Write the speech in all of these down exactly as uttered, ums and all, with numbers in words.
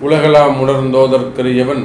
உலகலாம் உணர்ந்தோதற்கரியவன்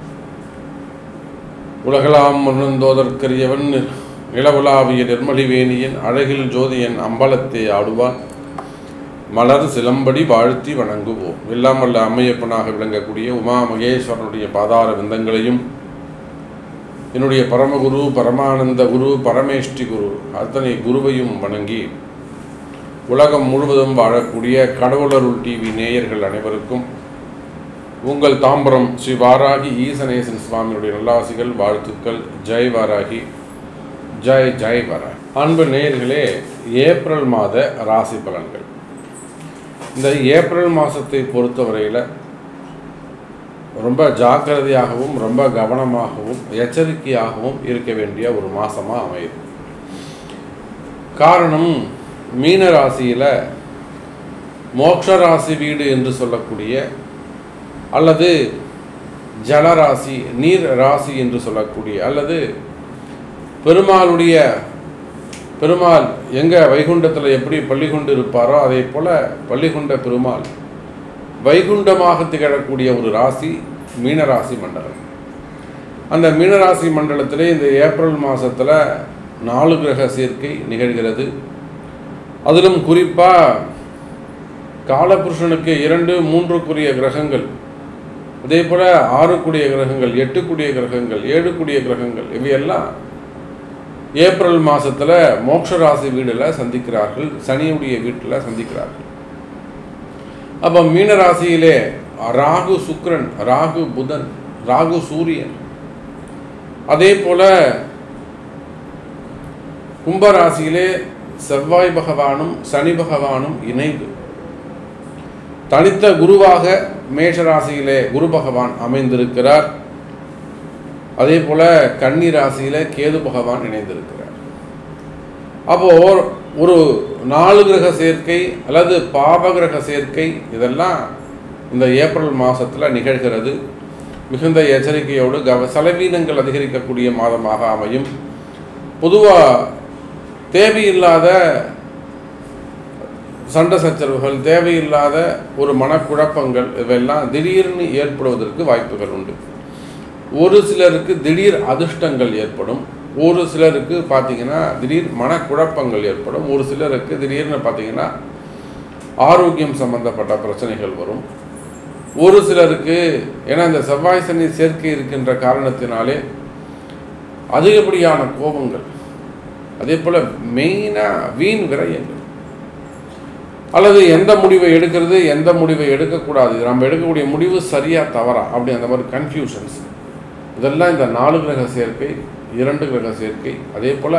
உலகலாம் உணர்ந்தோதற்கரியவன் நிலவுலாவிய நிர்மலிவேணியன் அழகில் ஜோதியன் அம்பலத்தை ஆடுவான் மலர் சிலம்படி வாழ்த்தி வணங்குவோம். எல்லாம் வல்ல அம்மையப்பனாக விளங்கக்கூடிய உமா மகேஸ்வரனுடைய பாதார விந்தங்களையும் என்னுடைய பரமகுரு பரமானந்த குரு பரமேஷ்டி குரு அத்தனை குருவையும் வணங்கி உலகம் முழுவதும் வாழக்கூடிய கடவுளருள் டிவி நேயர்கள் அனைவருக்கும் உங்கள் தாம்பரம் ஸ்ரீ வாராகி ஈசனேசன் சுவாமியுடைய நல்லாசிகள் வாழ்த்துக்கள். ஜெய் வாராகி, ஜெய் ஜெய் வாராகி. அன்பு நேயர்களே, ஏப்ரல் மாத ராசி பலன்கள். இந்த ஏப்ரல் மாதத்தை பொறுத்தவரையில் ரொம்ப ஜாக்கிரதையாகவும் ரொம்ப கவனமாகவும் எச்சரிக்கையாகவும் இருக்க வேண்டிய ஒரு மாதமாக அமையுது. காரணம், மீன ராசியில் மோட்ச ராசி வீடு என்று சொல்லக்கூடிய அல்லது ஜலராசி நீர் ராசி என்று சொல்லக்கூடிய அல்லது பெருமாளுடைய பெருமாள் எங்கே வைகுண்டத்தில் எப்படி பள்ளி கொண்டு இருப்பாரோ அதே போல் பள்ளிகொண்ட பெருமாள் வைகுண்டமாக திகழக்கூடிய ஒரு ராசி மீனராசி மண்டலம். அந்த மீனராசி மண்டலத்திலே இந்த ஏப்ரல் மாதத்தில் நாலு கிரக சேர்க்கை நிகழ்கிறது. அதிலும் குறிப்பாக காலபுருஷனுக்கு இரண்டு மூன்றுக்குரிய கிரகங்கள், அதே போல் ஆறுக்குரிய கிரகங்கள், எட்டுக்குரிய கிரகங்கள், ஏழுக்குரிய கிரகங்கள் இவையெல்லாம் ஏப்ரல் மாதத்தில் மோட்ச ராசி வீடில் சந்திக்கிறார்கள், சனியுடைய வீட்டில் சந்திக்கிறார்கள். அப்போ மீனராசியிலே ராகு சுக்கிரன், ராகு புதன், ராகு சூரியன், அதே போல் கும்பராசியிலே செவ்வாய் பகவானும் சனி பகவானும் இணைவு. தனித்த குருவாக மேஷராசியிலே குரு பகவான் அமைந்திருக்கிறார். அதே போல கன்னி ராசியில கேது பகவான் இணைந்திருக்கிறார். அப்போ ஒரு நாலு கிரக சேர்க்கை அல்லது பாபகிரக சேர்க்கை இதெல்லாம் இந்த ஏப்ரல் மாதத்தில் நிகழ்கிறது. மிகுந்த எச்சரிக்கையோடு கவ செலவீனங்கள் அதிகரிக்கக்கூடிய மாதமாக அமையும். பொதுவாக தேவையில்லாத சண்டை சச்சரவுகள், தேவையில்லாத ஒரு மனக்குழப்பங்கள் இவையெல்லாம் திடீர்னு ஏற்படுவதற்கு வாய்ப்புகள் உண்டு. ஒரு சிலருக்கு திடீர் அதிர்ஷ்டங்கள் ஏற்படும், ஒரு சிலருக்கு பார்த்திங்கன்னா திடீர் மனக்குழப்பங்கள் ஏற்படும், ஒரு சிலருக்கு திடீர்னு பார்த்திங்கன்னா ஆரோக்கியம் சம்பந்தப்பட்ட பிரச்சனைகள் வரும். ஒரு சிலருக்கு ஏன்னா இந்த செவ்வாய் சனி சேர்க்கை இருக்கின்ற காரணத்தினாலே அதிகப்படியான கோபங்கள், அதே போல் மெயினாக வீண் விரயங்கள், அல்லது எந்த முடிவை எடுக்கிறது எந்த முடிவை எடுக்கக்கூடாது, நம்ம எடுக்கக்கூடிய முடிவு சரியாக தவறா அப்படி அந்த மாதிரி கன்ஃபியூஷன்ஸ், இதெல்லாம் இந்த நாலு கிரக சேர்க்கை, இரண்டு கிரக சேர்க்கை. அதே போல்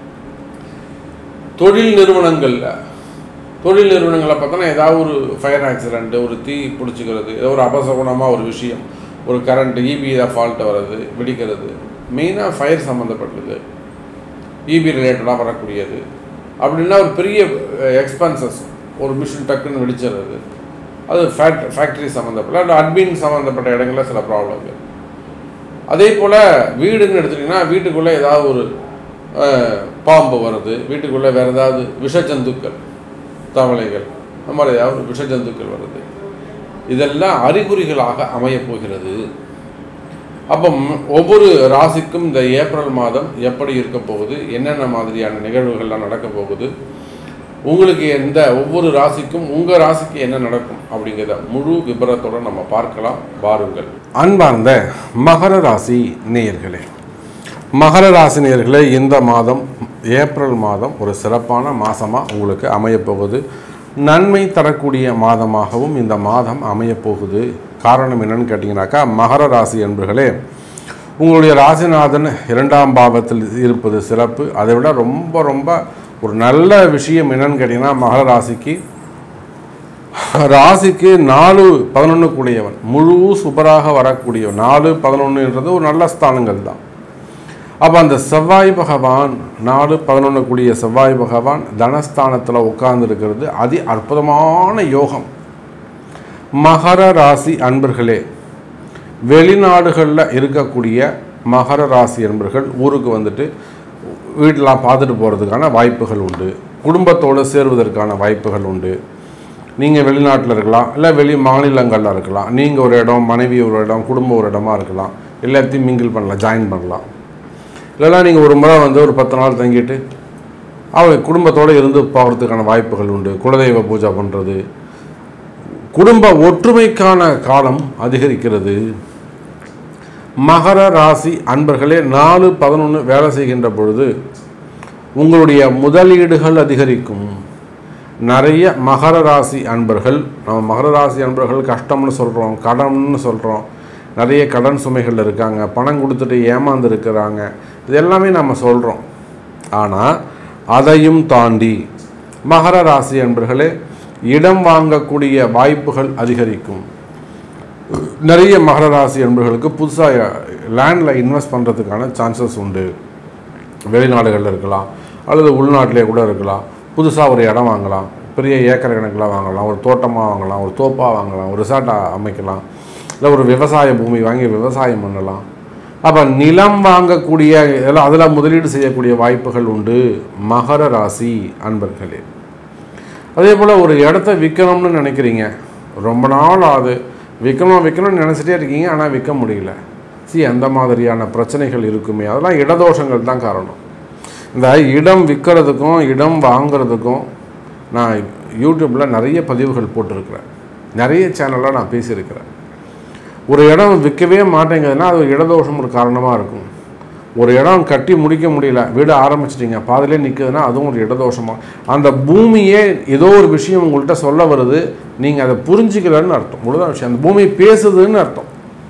தொழில் நிறுவனங்களில் தொழில் நிறுவனங்களை பார்த்தோன்னா ஏதாவது ஒரு ஃபயர் ஆக்சிடென்ட்டு, ஒரு தீ பிடிச்சிக்கிறது, ஏதோ ஒரு அபசகுணமாக ஒரு விஷயம், ஒரு கரண்ட்டு ஈபியில் ஃபால்ட்டு வர்றது, வெடிக்கிறது, மெயினாக ஃபயர் சம்மந்தப்பட்டது, ஈபி ரிலேட்டடாக வரக்கூடியது. அப்படின்னா ஒரு பெரிய எக்ஸ்பென்சஸ், ஒரு மிஷின் டக்குன்னு வெடிச்சிடுறது, அது ஃபேக்ட் ஃபேக்ட்ரி சம்மந்தப்பட்ட இல்லை அட்மின் சம்மந்தப்பட்ட இடங்களில் சில ப்ராப்ளங்கள். அதே போல் வீடுன்னு எடுத்துட்டிங்கன்னா வீட்டுக்குள்ளே ஏதாவது ஒரு பாம்பு வருது, வீட்டுக்குள்ளே வேறு ஏதாவது விஷஜந்துக்கள், தவளைகள், அந்த மாதிரி ஏதாவது விஷஜந்துக்கள் வருது, இதெல்லாம் அறிகுறிகளாக அமையப்போகிறது. அப்போ ஒவ்வொரு ராசிக்கும் இந்த ஏப்ரல் மாதம் எப்படி இருக்க போகுது, என்னென்ன மாதிரியான நிகழ்வுகள்லாம் நடக்க போகுது, உங்களுக்கு எந்த ஒவ்வொரு ராசிக்கும் உங்கள் ராசிக்கு என்ன நடக்கும் அப்படிங்கிறத முழு விபரத்தோடு நம்ம பார்க்கலாம். வாருங்கள். அன்பார்ந்த மகர ராசி நேயர்களே, மகர ராசி நேயர்களே, இந்த மாதம் ஏப்ரல் மாதம் ஒரு சிறப்பான மாதமாக உங்களுக்கு அமையப்போகுது. நன்மை தரக்கூடிய மாதமாகவும் இந்த மாதம் அமையப்போகுது. காரணம் என்னன்னு கேட்டிங்கனாக்கா, மகர ராசி என்பர்களே, உங்களுடைய ராசிநாதன் இரண்டாம் பாவத்தில் இருப்பது சிறப்பு. அதை விட ரொம்ப ரொம்ப ஒரு நல்ல விஷயம் என்னன்னு கேட்டிங்கன்னா, மகர ராசிக்கு ராசிக்கு நாலு பதினொன்று கூடியவன், முழு சுபராக வரக்கூடியவன். நாலு பதினொன்றுன்றது ஒரு நல்ல ஸ்தானங்கள் தான். அப்போ அந்த செவ்வாய் பகவான், நாலு பதினொன்று கூடிய செவ்வாய் பகவான் தனஸ்தானத்தில் உட்கார்ந்து இருக்கிறது அதி அற்புதமான யோகம். மகர ராசி அன்பர்களே, வெளிநாடுகளில் இருக்கக்கூடிய மகர ராசி அன்பர்கள் ஊருக்கு வந்துட்டு வீட்டெலாம் பார்த்துட்டு போகிறதுக்கான வாய்ப்புகள் உண்டு. குடும்பத்தோடு சேருவதற்கான வாய்ப்புகள் உண்டு. நீங்கள் வெளிநாட்டில் இருக்கலாம், இல்லை வெளி மாநிலங்களில் இருக்கலாம். நீங்கள் ஒரு இடம், மனைவி ஒரு இடம், குடும்பம் ஒரு இடமா இருக்கலாம். எல்லாத்தையும் மிங்கிள் பண்ணலாம், ஜாயின் பண்ணலாம். இல்லைனா நீங்கள் ஒரு முறை வந்து ஒரு பத்து நாள் தங்கிட்டு அவர் குடும்பத்தோடு இருந்து போகிறதுக்கான வாய்ப்புகள் உண்டு. குலதெய்வ பூஜை பண்ணுறது, குடும்ப ஒற்றுமைக்கான காலம் அதிகரிக்கிறது. மகர ராசி அன்பர்களே, நாலு பதினொன்று வேலை செய்கின்ற பொழுது உங்களுடைய முதலீடுகள் அதிகரிக்கும். நிறைய மகர ராசி அன்பர்கள், நம்ம மகர ராசி அன்பர்கள் கஷ்டம்னு சொல்கிறோம், கடன்னு சொல்கிறோம், நிறைய கடன் சுமைகள் இருக்காங்க, பணம் கொடுத்துட்டு ஏமாந்து இருக்கிறாங்க, இது எல்லாமே நம்ம சொல்கிறோம். ஆனால் அதையும் தாண்டி மகர ராசி அன்பர்களே, இடம் வாங்கக்கூடிய வாய்ப்புகள் அதிகரிக்கும். நிறைய மகர ராசி அன்பர்களுக்கு புதுசாக லேண்டில் இன்வெஸ்ட் பண்ணுறதுக்கான சான்சஸ் உண்டு. வெளிநாடுகளில் இருக்கலாம், அல்லது உள்நாட்டிலே கூட இருக்கலாம். புதுசாக ஒரு இடம் வாங்கலாம், பெரிய ஏக்கர் கணக்கில் வாங்கலாம், ஒரு தோட்டமாக வாங்கலாம், ஒரு தோப்பாக வாங்கலாம், ஒரு ரிசார்ட்டாக அமைக்கலாம், இல்லை ஒரு விவசாய பூமி வாங்கி விவசாயம் பண்ணலாம். அப்போ நிலம் வாங்கக்கூடிய இதெல்லாம் அதில் முதலீடு செய்யக்கூடிய வாய்ப்புகள் உண்டு மகர ராசி அன்பர்களே. அதே போல் ஒரு இடத்த விற்கணும்னு நினைக்கிறீங்க, ரொம்ப நாள் ஆகுது, விற்கணும் விற்கணும்னு நினச்சிட்டே இருக்கீங்க, ஆனால் விற்க முடியல. சி அந்த மாதிரியான பிரச்சனைகள் இருக்குமே, அதெல்லாம் இடதோஷங்கள் தான் காரணம். இந்த இடம் விற்கிறதுக்கும் இடம் வாங்கிறதுக்கும் நான் யூடியூப்பில் நிறைய பதிவுகள் போட்டிருக்கிறேன், நிறைய சேனலில் நான் பேசியிருக்கிறேன். ஒரு இடம் விற்கவே மாட்டேங்குதுன்னா அது ஒரு இடதோஷம் ஒரு காரணமாக இருக்கும். ஒரு இடம் கட்டி முடிக்க முடியல, வீடு ஆரம்பிச்சிட்டிங்க, பாதிலே நிற்குதுன்னா அதுவும் ஒரு இடதோஷமாக. அந்த பூமியே ஏதோ ஒரு விஷயம் உங்கள்கிட்ட சொல்ல வருது, நீங்கள் அதை புரிஞ்சிக்கலன்னு அர்த்தம். முழுதான் விஷயம், அந்த பூமி பேசுதுன்னு அர்த்தம்.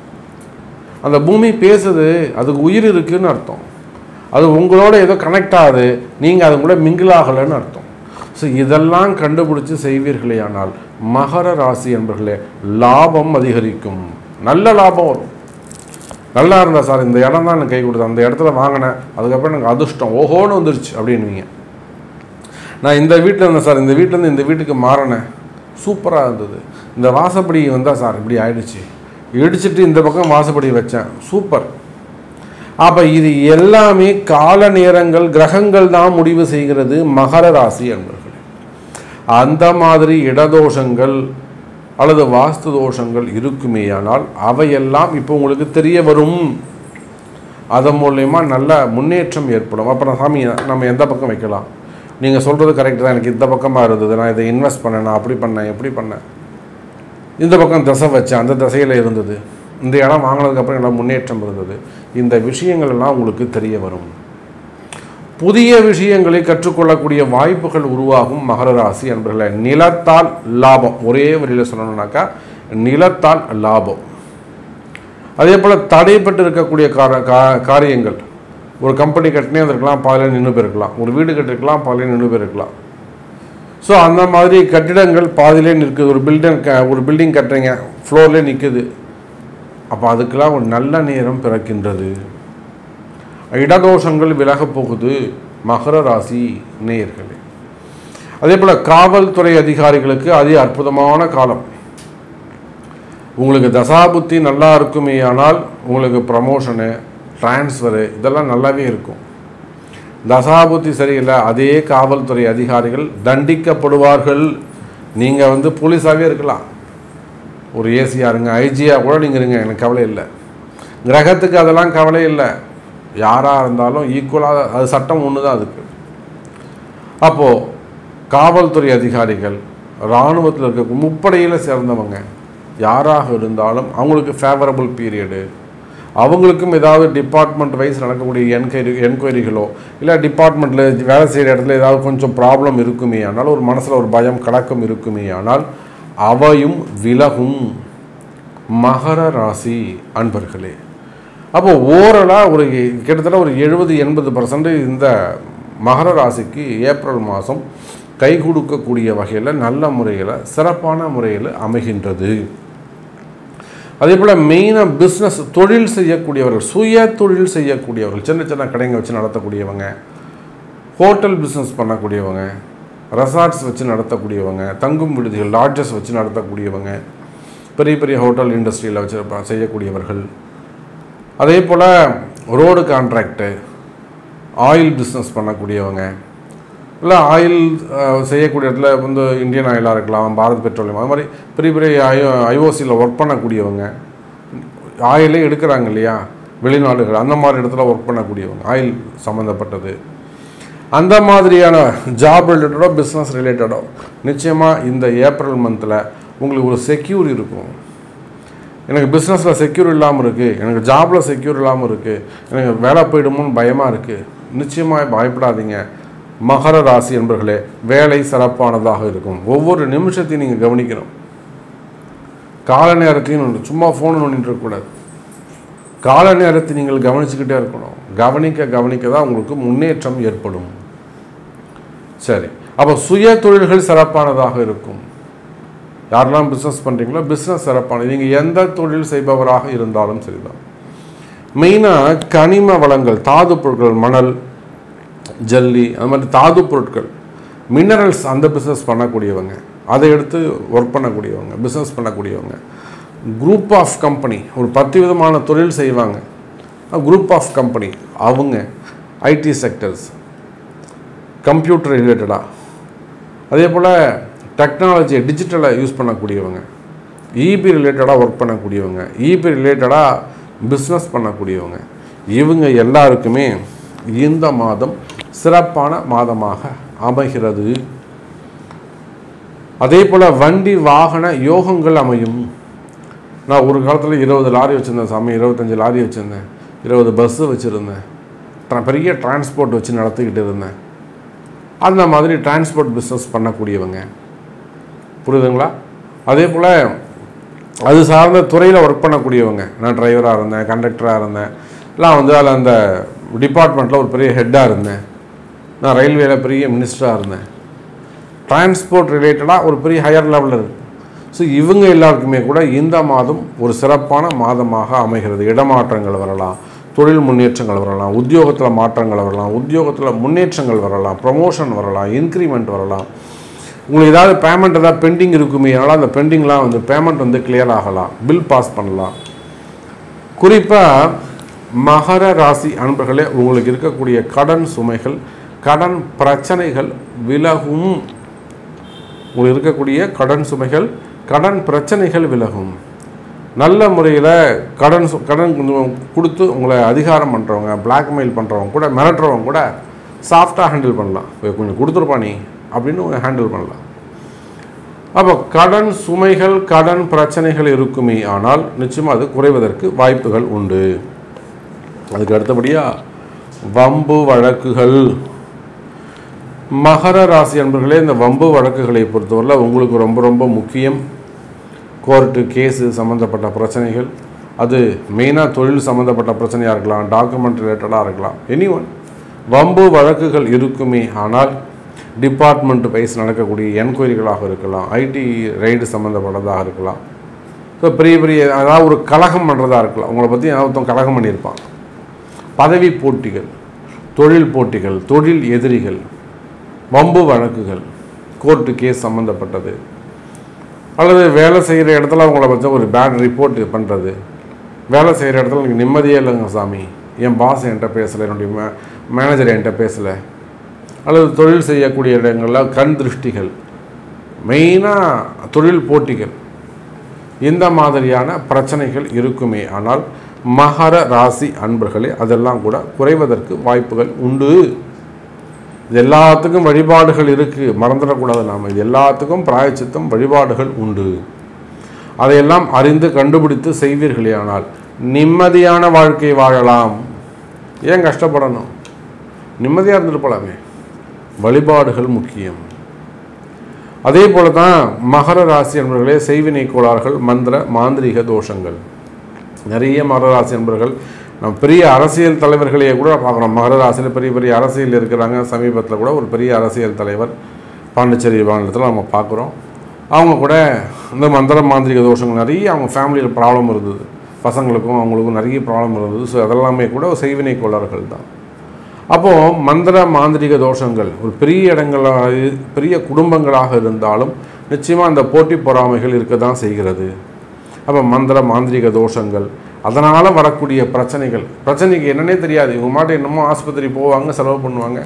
அந்த பூமி பேசுது, அதுக்கு உயிர் இருக்குதுன்னு அர்த்தம். அது உங்களோட ஏதோ கனெக்ட் ஆகுது, நீங்கள் அது கூட மிங்கிள் ஆகலைன்னு அர்த்தம். ஸோ இதெல்லாம் கண்டுபிடிச்சி செய்வீர்களே ஆனால் மகர ராசி என்பர்களே, லாபம் அதிகரிக்கும், நல்ல லாபம் வரும். நல்லா இருந்தால் சார் இந்த இடம் தான் எனக்கு கை கொடுத்தேன், அந்த இடத்துல வாங்கினேன், அதுக்கப்புறம் எனக்கு அதிர்ஷ்டம் ஓஹோன்னு வந்துருச்சு அப்படின்வீங்க. நான் இந்த வீட்டில் இருந்தேன் சார், இந்த வீட்டிலேருந்து இந்த வீட்டுக்கு மாறினேன், சூப்பராக இருந்தது, இந்த வாசப்படி வந்தால் சார் இப்படி ஆயிடுச்சு, இடிச்சிட்டு இந்த பக்கம் வாசப்படி வச்சேன், சூப்பர். அப்போ இது எல்லாமே கால நேரங்கள், கிரகங்கள் தான் முடிவு செய்கிறது மகர ராசி என்பர்கள். அந்த மாதிரி இடதோஷங்கள் அல்லது வாஸ்து தோஷங்கள் இருக்குமேயானால் அவையெல்லாம் இப்போ உங்களுக்கு தெரிய வரும். அதன் மூலயமா நல்ல முன்னேற்றம் ஏற்படும். அப்புறம் சாமி நம்ம எந்த பக்கம் வைக்கலாம், நீங்கள் சொல்கிறது கரெக்டு தான், எனக்கு இந்த பக்கமாக இருந்தது, நான் இதை இன்வெஸ்ட் பண்ணேன், நான் அப்படி பண்ணேன் எப்படி பண்ணேன், இந்த பக்கம் திசை வச்சேன், அந்த திசையில் இருந்தது, இந்த இடம் வாங்கினதுக்கப்புறம் எல்லாம் முன்னேற்றம் இருந்தது. இந்த விஷயங்கள் எல்லாம் உங்களுக்கு தெரிய வரும். புதிய விஷயங்களை கற்றுக்கொள்ளக்கூடிய வாய்ப்புகள் உருவாகும் மகர ராசி என்பர்களே. நிலத்தால் லாபம், ஒரே வழியில் சொல்லணும்னாக்கா நிலத்தால் லாபம். அதே போல் தடைப்பட்டு இருக்கக்கூடிய காரியங்கள், ஒரு கம்பெனி கட்டினே இருக்கலாம், பாதியில் நின்று போயிருக்கலாம், ஒரு வீடு கட்டிருக்கலாம், பாதியில் நின்று போயிருக்கலாம். ஸோ அந்த மாதிரி கட்டிடங்கள் பாதியிலே நிற்குது. ஒரு பில்டிங் ஒரு பில்டிங் கட்டுறீங்க, ஃப்ளோர்லேயே நிற்குது, அப்போ அதுக்கெல்லாம் ஒரு நல்ல நேரம் பிறக்கின்றது. இடதோஷங்கள் விலகப் போகுது மகர ராசி நேயர்களே. அதே போல் காவல்துறை அதிகாரிகளுக்கு அதி அற்புதமான காலம். உங்களுக்கு தசாபுத்தி நல்லா இருக்குமே ஆனால் உங்களுக்கு ப்ரமோஷனு, டிரான்ஸ்ஃபரு இதெல்லாம் நல்லாவே இருக்கும். தசாபுத்தி சரியில்லை, அதே காவல்துறை அதிகாரிகள் தண்டிக்கப்படுவார்கள். நீங்கள் வந்து போலீஸாகவே இருக்கலாம், ஒரு ஏசியாக இருங்க, ஐஜியாக கூட நீங்கள் இருங்க, எனக்கு கவலை இல்லை. கிரகத்துக்கு அதெல்லாம் கவலை இல்லை, யாராக இருந்தாலும் ஈக்குவலாக, அது சட்டம் ஒன்று தான் அதுக்கு. அப்போது காவல்துறை அதிகாரிகள், இராணுவத்தில் இருக்க முப்படையில் சேர்ந்தவங்க யாராக இருந்தாலும் அவங்களுக்கு ஃபேவரபிள் பீரியடு. அவங்களுக்கும் ஏதாவது டிபார்ட்மெண்ட் வைஸ் நடக்கக்கூடிய என்கொயரி என்கொயரிகளோ இல்லை டிபார்ட்மெண்ட்டில் வேலை செய்கிற இடத்துல ஏதாவது கொஞ்சம் ப்ராப்ளம் இருக்குமே ஆனால், ஒரு மனசில் ஒரு பயம் கலக்கம் இருக்குமே ஆனால் அவையும் விலகும் மகர ராசி அன்பர்களே. அப்போ ஓரலாக ஒரு கிட்டத்தட்ட ஒரு எழுபது எண்பது பர்சன்ட் இந்த மகர ராசிக்கு ஏப்ரல் மாதம் கை கொடுக்கக்கூடிய வகையில் நல்ல முறையில் சிறப்பான முறையில் அமைகின்றது. அதே போல் மெயினாக பிஸ்னஸ் தொழில் செய்யக்கூடியவர்கள், சுய தொழில் செய்யக்கூடியவர்கள், சின்ன சின்ன கடைங்க வச்சு நடத்தக்கூடியவங்க, ஹோட்டல் பிஸ்னஸ் பண்ணக்கூடியவங்க, ரெசார்ட்ஸ் வச்சு நடத்தக்கூடியவங்க, தங்கும் விடுதிகள் லாட்ஜஸ் வச்சு நடத்தக்கூடியவங்க, பெரிய பெரிய ஹோட்டல் இண்டஸ்ட்ரியில் வச்சு செய்யக்கூடியவர்கள், அதே போல் ரோடு கான்ட்ராக்டு, ஆயில் பிஸ்னஸ் பண்ணக்கூடியவங்க, இல்லை ஆயில் செய்யக்கூடிய இடத்துல வந்து இந்தியன் ஆயிலாக இருக்கலாம், பாரத் பெட்ரோலியம், அது மாதிரி பெரிய பெரிய ஐ ஐஓசியில் ஒர்க் பண்ணக்கூடியவங்க, ஆயிலே எடுக்கிறாங்க இல்லையா வெளிநாடுகள், அந்த மாதிரி இடத்துல ஒர்க் பண்ணக்கூடியவங்க, ஆயில் சம்மந்தப்பட்டது, அந்த மாதிரியான ஜாப் ரிலேட்டடோ பிஸ்னஸ் ரிலேட்டடோ நிச்சயமாக இந்த ஏப்ரல் மந்தில் உங்களுக்கு ஒரு செக்யூர் இருக்கும். எனக்கு பிஸ்னஸில் செக்யூர் இல்லாமல் இருக்குது, எனக்கு ஜாபில் செக்யூர் இல்லாமல் இருக்குது, எனக்கு வேலை போயிடுமோன்னு பயமாக இருக்குது. நிச்சயமாக பயப்படாதீங்க மகர ராசி என்பர்களே, வேலை சிறப்பானதாக இருக்கும். ஒவ்வொரு நிமிஷத்தையும் நீங்கள் கவனிக்கணும். கால நேரத்தையும் சும்மா ஃபோன் நோண்டிட்டு இருக்கக்கூடாது. கால நேரத்தை நீங்கள் கவனிச்சுக்கிட்டே இருக்கணும். கவனிக்க கவனிக்க தான் உங்களுக்கு முன்னேற்றம் ஏற்படும். சரி, அப்போ சுய தொழில்கள் சிறப்பானதாக இருக்கும். யாரெல்லாம் பிஸ்னஸ் பண்ணுறீங்களோ பிஸ்னஸ் சிறப்பானது. நீங்கள் எந்த தொழில் செய்பவராக இருந்தாலும் சரிதான். மெயினாக கனிம வளங்கள், தாது பொருட்கள், மணல், ஜல்லி, அது மாதிரி தாது பொருட்கள், மினரல்ஸ், அந்த பிஸ்னஸ் பண்ணக்கூடியவங்க, அதை எடுத்து ஒர்க் பண்ணக்கூடியவங்க, பிஸ்னஸ் பண்ணக்கூடியவங்க, குரூப் ஆஃப் கம்பெனி, ஒரு பத்து விதமான தொழில் செய்வாங்க, குரூப் ஆஃப் கம்பெனி, அவங்க ஐடி செக்டர்ஸ், கம்ப்யூட்டர் ரிலேட்டடாக, அதே போல் டெக்னாலஜி டிஜிட்டலை யூஸ் பண்ணக்கூடியவங்க, இபி ரிலேட்டடாக ஒர்க் பண்ணக்கூடியவங்க, இபி ரிலேட்டடாக பிஸ்னஸ் பண்ணக்கூடியவங்க, இவங்க எல்லாருக்குமே இந்த மாதம் சிறப்பான மாதமாக அமைகிறது. அதே போல் வண்டி வாகன யோகங்கள் அமையும். நான் ஒரு காலத்தில் இருபது லாரி வச்சுருந்தேன் சாமி, இருபத்தஞ்சி லாரி வச்சுருந்தேன், இருபது பஸ்ஸு வச்சுருந்தேன், பெரிய டிரான்ஸ்போர்ட் வச்சு நடத்திக்கிட்டு இருந்தேன். அந்த மாதிரி டிரான்ஸ்போர்ட் பிஸ்னஸ் பண்ணக்கூடியவங்க, புரியுதுங்களா? அதே போல் அது சார்ந்த துறையில் ஒர்க் பண்ணக்கூடியவங்க, நான் டிரைவராக இருந்தேன், கண்டக்டராக இருந்தேன், எல்லாம் வந்து அதில் அந்த டிபார்ட்மெண்ட்டில் ஒரு பெரிய ஹெட்டாக இருந்தேன், நான் ரயில்வேயில் பெரிய மினிஸ்டராக இருந்தேன், டிரான்ஸ்போர்ட் ரிலேட்டடாக ஒரு பெரிய ஹையர் லெவலில் இருக்குது. ஸோ இவங்க எல்லாருக்குமே கூட இந்த மாதம் ஒரு சிறப்பான மாதமாக அமைகிறது. இடமாற்றங்கள் வரலாம், தொழில் முன்னேற்றங்கள் வரலாம், உத்தியோகத்தில் மாற்றங்கள் வரலாம், உத்தியோகத்தில் முன்னேற்றங்கள் வரலாம், ப்ரமோஷன் வரலாம், இன்க்ரிமெண்ட் வரலாம். உங்களுக்கு ஏதாவது பேமெண்ட் ஏதாவது பெண்டிங் இருக்குமே, அதனால் அந்த பெண்டிங்லாம் வந்து பேமெண்ட் வந்து கிளியர் ஆகலாம், பில் பாஸ் பண்ணலாம். குறிப்பாக மகர ராசி அன்பர்களே, உங்களுக்கு இருக்கக்கூடிய கடன் சுமைகள், கடன் பிரச்சனைகள் விலகும். உங்களுக்கு இருக்கக்கூடிய கடன் சுமைகள், கடன் பிரச்சனைகள் விலகும். நல்ல முறையில் கடன் கடன் கொடுத்து உங்களை அதிகாரம் பண்ணுறவங்க, பிளாக்மெயில் பண்ணுறவங்க கூட, மிரட்டுறவங்க கூட சாஃப்டாக ஹேண்டில் பண்ணலாம். கொஞ்சம் கொடுத்துருப்பா நீ அப்படின்னு ஹேண்டில் பண்ணலாம். அப்போ கடன் சுமைகள், கடன் பிரச்சனைகள் இருக்குமே, ஆனால் நிச்சயமாக அது குறைவதற்கு வாய்ப்புகள் உண்டு. அதுக்கு அடுத்தபடியாக வம்பு வழக்குகள். மகர ராசி அன்பர்களே, இந்த வம்பு வழக்குகளை பொறுத்தவரை உங்களுக்கு ரொம்ப ரொம்ப முக்கியம். கோர்ட்டு கேஸு சம்மந்தப்பட்ட பிரச்சனைகள், அது மெயினாக தொழில் சம்மந்தப்பட்ட பிரச்சனையாக இருக்கலாம், டாக்குமெண்ட் ரிலேட்டடாக இருக்கலாம், எனி ஒன் வம்பு வழக்குகள் இருக்குமே, ஆனால் டிபார்ட்மெண்ட் வைஸ் நடக்கக்கூடிய என்கொயரிகளாக இருக்கலாம், ஐடி ரைடு சம்மந்தப்பட்டதாக இருக்கலாம், ஸோ பெரிய பெரிய அதாவது ஒரு கலகம் பண்ணுறதா இருக்கலாம், உங்களை பற்றி ஒருத்தன் கலகம் பண்ணியிருப்பான். பதவி போட்டிகள், தொழில் போட்டிகள், தொழில் எதிரிகள், வம்பு வழக்குகள், கோர்ட்டு கேஸ் சம்மந்தப்பட்டது, அல்லது வேலை செய்கிற இடத்துல அவங்கள பற்றி ஒரு பேட் ரிப்போர்ட் பண்ணுறது, வேலை செய்கிற இடத்துல எனக்கு நிம்மதியே இல்லைங்க சாமி, என் பாஸ் என்கிட்ட பேசலை, என்னுடைய மே மேனேஜர் என்கிட்ட பேசலை, அல்லது தொழில் செய்யக்கூடிய இடங்களில் கண் திருஷ்டிகள், மெயினாக தொழில் போட்டிகள், இந்த மாதிரியான பிரச்சனைகள் இருக்குமே, ஆனால் மகர ராசி அன்பர்களே அதெல்லாம் கூட குறைவதற்கு வாய்ப்புகள் உண்டு. இது எல்லாத்துக்கும் வழிபாடுகள் இருக்குது, மறந்துடக்கூடாது நாம். இது எல்லாத்துக்கும் பிராயச்சித்தம் வழிபாடுகள் உண்டு. அதையெல்லாம் அறிந்து கண்டுபிடித்து செய்வீர்களே, ஆனால் நிம்மதியான வாழ்க்கை வாழலாம். ஏன் கஷ்டப்படணும்? நிம்மதியாக இருந்துட்டு போகலாமே. வழிபாடுகள் முக்கியம். அதே போல தான் மகர ராசி என்பவர்களே, செய்வினை கோளாறுகள், மந்திர மாந்திரிக தோஷங்கள். நிறைய மகர ராசி என்பவர்கள் நம்ம பெரிய அரசியல் தலைவர்களையே கூட பார்க்குறோம். மகர ராசியில் பெரிய பெரிய அரசியல் இருக்கிறாங்க. சமீபத்தில் கூட ஒரு பெரிய அரசியல் தலைவர் பாண்டிச்சேரி மாநிலத்தில் நம்ம பார்க்குறோம். அவங்க கூட இந்த மந்திர மாந்திரிக தோஷங்கள் நிறைய, அவங்க ஃபேமிலியில் ப்ராப்ளம் இருந்தது, பசங்களுக்கும் அவங்களுக்கும் நிறைய ப்ராப்ளம் இருந்தது. ஸோ அதெல்லாமே கூட செய்வினை கோளாறுகள் தான். அப்போது மந்திர மாந்திரிக தோஷங்கள் ஒரு பெரிய இடங்களாக, பெரிய குடும்பங்களாக இருந்தாலும் நிச்சயமாக அந்த போட்டி பொறாமைகள் இருக்க தான் செய்கிறது. அப்போ மந்திர மாந்திரிக தோஷங்கள், அதனால் வரக்கூடிய பிரச்சனைகள், பிரச்சனைக்கு என்னன்னே தெரியாது, இவங்க மாட்டே என்னமோ ஆஸ்பத்திரி போவாங்க, செலவு பண்ணுவாங்க,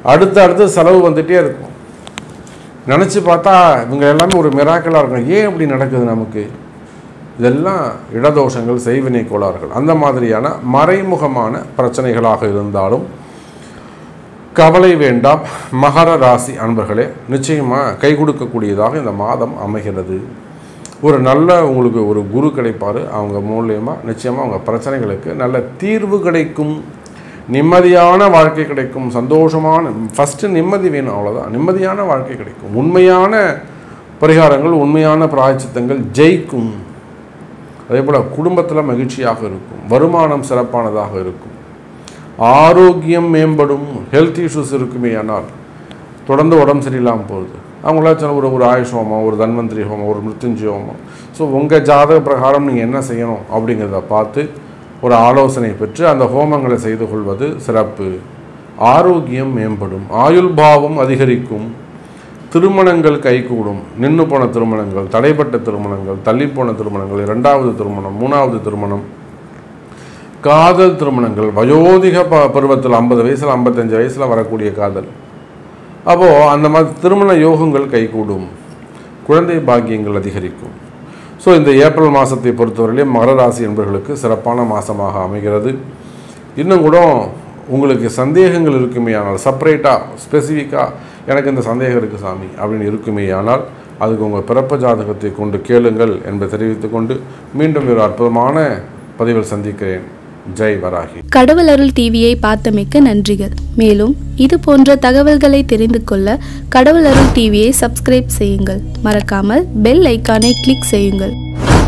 அடுத்து அடுத்து செலவு வந்துகிட்டே இருக்கும். நினச்சி பார்த்தா இவங்க எல்லாமே ஒரு மிராக்கலாக இருக்கும். ஏன் இப்படி நடக்குது நமக்கு? இதெல்லாம் இடதோஷங்கள், செய்வினை கோளாறுகள், அந்த மாதிரியான மறைமுகமான பிரச்சனைகளாக இருந்தாலும் கவலை வேண்டாம். மகர ராசி அன்பர்களே, நிச்சயமாக கை கொடுக்கக்கூடியதாக இந்த மாதம் அமைகிறது. ஒரு நல்ல உங்களுக்கு ஒரு குரு கிடைப்பார். அவங்க மூலியமாக நிச்சயமாக அவங்க பிரச்சனைகளுக்கு நல்ல தீர்வு கிடைக்கும். நிம்மதியான வாழ்க்கை கிடைக்கும். சந்தோஷமான ஃபஸ்ட்டு நிம்மதி வேணும், அவ்வளோதான். நிம்மதியான வாழ்க்கை கிடைக்கும். உண்மையான பரிகாரங்கள், உண்மையான பிராயச்சித்தங்கள் ஜெயிக்கும். அதே போல் குடும்பத்தில் மகிழ்ச்சியாக இருக்கும். வருமானம் சிறப்பானதாக இருக்கும். ஆரோக்கியம் மேம்படும். ஹெல்த் இஷ்யூஸ் இருக்குமே, ஆனால் தொடர்ந்து உடம்பு சரியில்லாமல் போகுது, அவங்களாச்சும் ஒரு ஒரு ஆயுஷ் ஹோமம், ஒரு தன்வந்திரி ஹோமம், ஒரு மிருத்யுஞ்சய ஹோமம். ஸோ உங்கள் ஜாதக பிரகாரம் நீங்கள் என்ன செய்யணும் அப்படிங்கிறத பார்த்து ஒரு ஆலோசனை பெற்று அந்த ஹோமங்களை செய்து கொள்வது சிறப்பு. ஆரோக்கியம் மேம்படும். ஆயுள் பாவம் அதிகரிக்கும். திருமணங்கள் கைகூடும். நின்று போன திருமணங்கள், தடைப்பட்ட திருமணங்கள், தள்ளிப்போன திருமணங்கள், இரண்டாவது திருமணம், மூணாவது திருமணம், காதல் திருமணங்கள், வயோதிக ப பருவத்தில் ஐம்பது வயசில் ஐம்பத்தஞ்சு வயசில் வரக்கூடிய காதல், அப்போது அந்த மாதிரி திருமண யோகங்கள் கைகூடும். குழந்தை பாக்கியங்கள் அதிகரிக்கும். ஸோ இந்த ஏப்ரல் மாதத்தை பொறுத்தவரையிலே மகர ராசி என்பவர்களுக்கு சிறப்பான மாதமாக அமைகிறது. இன்னும் கூட உங்களுக்கு சந்தேகங்கள் இருக்குமே ஆனால், செப்பரேட்டாக ஸ்பெசிஃபிக்காக எனக்கு இந்த சந்தேகம் இருக்குது சாமி அப்படின்னு இருக்குமே ஆனால், அதுக்கு உங்கள் பிறப்பு ஜாதகத்தை கொண்டு கேளுங்கள் என்பதை தெரிவித்துக்கொண்டு மீண்டும் ஒரு அற்புதமான பதிவில் சந்திக்கிறேன். ஜெய் வராகி. கடவுள் அருள் டிவியை பார்த்தமைக்கு நன்றிகள். மேலும் இது போன்ற தகவல்களை தெரிந்து கொள்ள கடவுள் அருள் டிவியை சப்ஸ்கிரைப் செய்யுங்கள். மறக்காமல் பெல் ஐக்கானை கிளிக் செய்யுங்கள்.